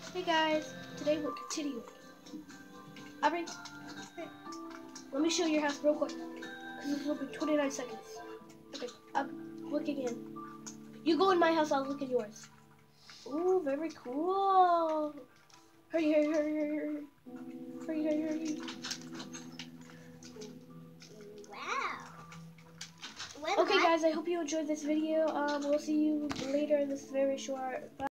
Hey guys, today we'll continue. Aubrey, let me show you your house real quick, because this will be 29 seconds. Okay, I'm looking in. You go in my house, I'll look in yours. Ooh, very cool. Hurry, hurry, hurry, hurry. Hurry, hurry, hurry. Wow. Okay guys, I hope you enjoyed this video. We'll see you later in this very short. Bye.